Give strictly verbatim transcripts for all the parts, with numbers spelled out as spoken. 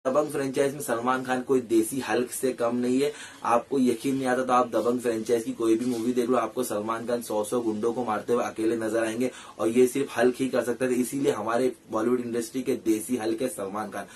दबंग franchise में सलमान खान कोई देसी हल्क से कम नहीं है। आपको यकीन नहीं आता तो आप दबंग फ्रेंचाइज की कोई भी मूवी देख लो, आपको सलमान खान सौ सौ गुंडों को मारते हुए अकेले नजर आएंगे और ये सिर्फ हल्क ही कर सकता है। इसीलिए हमारे बॉलीवुड इंडस्ट्री के देसी हल्क है सलमान खान।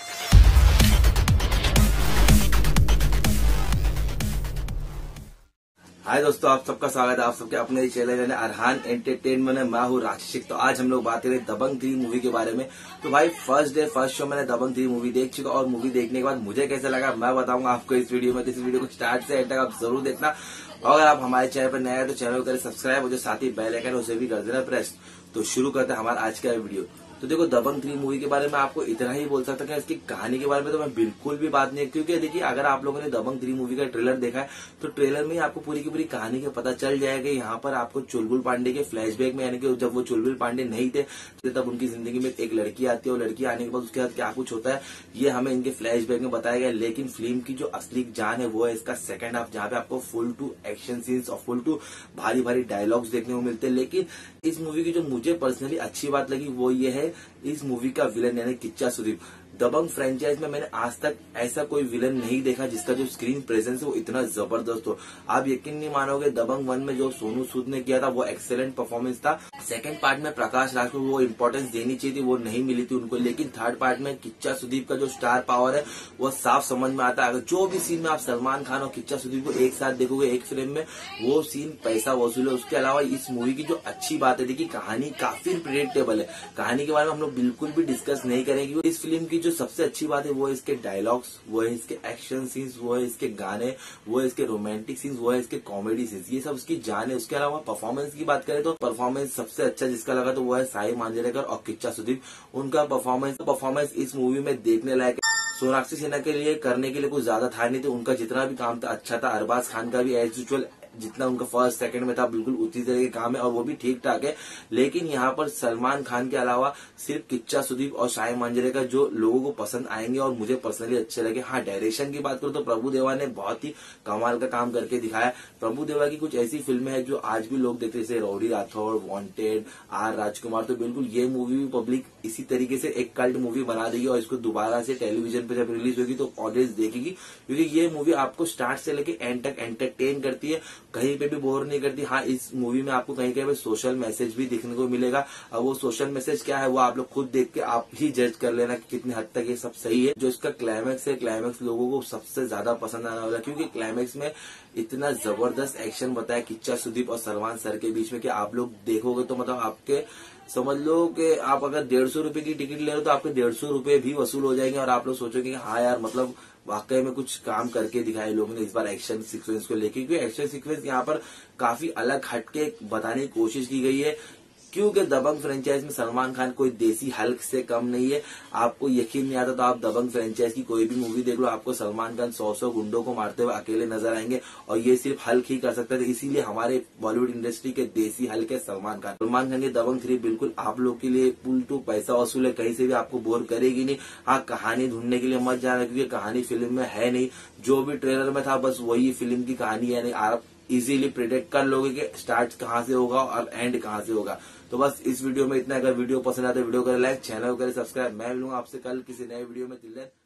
हाय दोस्तों, आप सबका स्वागत है आप सबके अपने चैनल अरहान एंटरटेनमेंट में। मैं हूँ राशिक। तो आज हम लोग बात करें दबंग थ्री मूवी के बारे में। तो भाई फर्स्ट डे फर्स्ट शो मैंने दबंग थ्री मूवी देख चुका और मूवी देखने के बाद मुझे कैसा लगा मैं बताऊंगा आपको इस वीडियो में। तो इस वीडियो को स्टार्ट से एंड तक आप जरूर देखना। और अगर आप हमारे चैनल पर नए हैं तो चैनल को करें सब्सक्राइब और जो साथ ही बेल आइकन उसे भी कर देना प्रेस। तो शुरू करते हैं हमारा आज का वीडियो। तो देखो दबंग थ्री मूवी के बारे में आपको इतना ही बोल सकता हूँ। इसकी कहानी के बारे में तो मैं बिल्कुल भी बात नहीं है, क्योंकि देखिए अगर आप लोगों ने दबंग थ्री मूवी का ट्रेलर देखा है तो ट्रेलर में ही आपको पूरी की पूरी कहानी का पता चल जाएगा। यहाँ पर आपको चुलबुल पांडे के फ्लैशबैक में, यानी कि जब वो चुलबुल पांडे नहीं थे तब उनकी जिंदगी में एक लड़की आती है और लड़की आने के बाद उसके साथ क्या कुछ होता है ये हमें इनके फ्लैशबैक में बताया गया। लेकिन फिल्म की जो असली जान है वो है इसका सेकंड हाफ, जहाँ पे आपको फुल टू एक्शन सीन्स और फुल टू भारी भारी डायलॉग्स देखने को मिलते हैं। लेकिन इस मूवी की जो मुझे पर्सनली अच्छी बात लगी वो ये है, इस मूवी का विलन यानी किच्चा सुदीप। दबंग फ्रेंचाइज में मैंने आज तक ऐसा कोई विलन नहीं देखा जिसका जो स्क्रीन प्रेजेंस है वो इतना जबरदस्त हो। आप यकीन नहीं मानोगे, दबंग वन में जो सोनू सूद ने किया था वो एक्सेलेंट परफॉर्मेंस था। सेकंड पार्ट में प्रकाश राज को वो इम्पोर्टेंस देनी चाहिए थी, वो नहीं मिली थी उनको। लेकिन थर्ड पार्ट में किच्चा सुदीप का जो स्टार पावर है वो साफ समझ में आता है। अगर जो भी सीन में आप सलमान खान और किच्चा सुदीप को एक साथ देखोगे एक फिल्म में, वो सीन पैसा वसूल है। उसके अलावा इस मूवी की जो अच्छी बात है, देखिए कहानी काफी प्रेडिक्टेबल है। कहानी के बारे में हम लोग बिल्कुल भी डिस्कस नहीं करेंगे। इस फिल्म की जो सबसे अच्छी बात है वो है इसके डायलॉग्स, वो है इसके एक्शन सीन्स, वो है इसके गाने, वो है इसके रोमांटिक सीन्स, वो है इसके कॉमेडी सीन्स, ये सब उसकी जान है। उसके अलावा परफॉर्मेंस की बात करें तो परफॉर्मेंस सबसे अच्छा जिसका लगा तो वो है साई मांजरेकर और किच्चा सुदीप। उनका परफॉर्मेंस परफॉर्मेंस इस मूवी में देखने लायक। सोनाक्षी सिन्हा के लिए करने के लिए कुछ ज्यादा था नहीं, तो उनका जितना भी काम था अच्छा था। अरबाज खान का भी एज यूजुअल जितना उनका फर्स्ट सेकंड में था बिल्कुल उसी तरह के काम है और वो भी ठीक ठाक है। लेकिन यहाँ पर सलमान खान के अलावा सिर्फ किच्चा सुदीप और साई मांजरेकर जो लोगों को पसंद आएंगे और मुझे पर्सनली अच्छे लगे। हाँ, डायरेक्शन की बात करूँ तो प्रभु देवा ने बहुत ही कमाल का काम करके दिखाया। प्रभु देवा की कुछ ऐसी फिल्में हैं जो आज भी लोग देखते हैं, जैसे rowdy Rathore, wanted, R Rajkumar. तो बिल्कुल ये मूवी भी पब्लिक इसी तरीके से एक कल्ट मूवी बना देगी और इसको दोबारा से टेलीविजन पे जब रिलीज होगी तो ऑडियंस देखेगी, क्योंकि ये मूवी आपको स्टार्ट से लेके एंड तक एंटरटेन करती है, कहीं पे भी बोर नहीं करती। हाँ, इस मूवी में आपको कहीं कहीं पे सोशल मैसेज भी देखने को मिलेगा। अब वो सोशल मैसेज क्या है वो आप लोग खुद देख के आप ही जज कर लेना कि कितनी हद तक ये सब सही है। जो इसका क्लाइमैक्स है, क्लाइमैक्स लोगों को सबसे ज्यादा पसंद आने वाला, क्योंकि क्लाइमैक्स में इतना जबरदस्त एक्शन बताया किच्चा सुदीप और सलमान सर के बीच में कि आप लोग देखोगे तो मतलब आपके समझ लो कि आप अगर डेढ़ सौ रूपये की टिकट ले रहे हो तो आपके डेढ़ सौ रूपये भी वसूल हो जाएंगे और आप लोग सोचोगे कि हाँ यार मतलब वाकई में कुछ काम करके दिखाए लोगों ने इस बार एक्शन सीक्वेंस को लेके। क्योंकि एक्शन सीक्वेंस यहाँ पर काफी अलग हटके बताने की कोशिश की गई है, क्योंकि दबंग फ्रेंचाइज में सलमान खान कोई देसी हल्क से कम नहीं है। आपको यकीन नहीं आता तो आप दबंग फ्रेंचाइज की कोई भी मूवी देख लो, आपको सलमान खान सौ सौ गुंडों को मारते हुए अकेले नजर आएंगे और ये सिर्फ हल्क ही कर सकता है। इसीलिए हमारे बॉलीवुड इंडस्ट्री के देसी हल्क है सलमान खान। सलमान खान की दबंग थ्री बिल्कुल आप लोग के लिए पुल टू पैसा वसूल है, कहीं से भी आपको बोर करेगी नहीं। हाँ, कहानी ढूंढने के लिए मत जाना, क्योंकि कहानी फिल्म में है नहीं। जो भी ट्रेलर में था बस वही फिल्म की कहानी है। नहीं, आप इजीली प्रिडिक्ट कर लोगे कि स्टार्ट कहाँ से होगा और एंड कहाँ से होगा। तो बस इस वीडियो में इतना। अगर वीडियो पसंद आए तो वीडियो करें लाइक, चैनल को करें सब्सक्राइब। मैं मिलूंगा आपसे कल किसी नए वीडियो में। Till then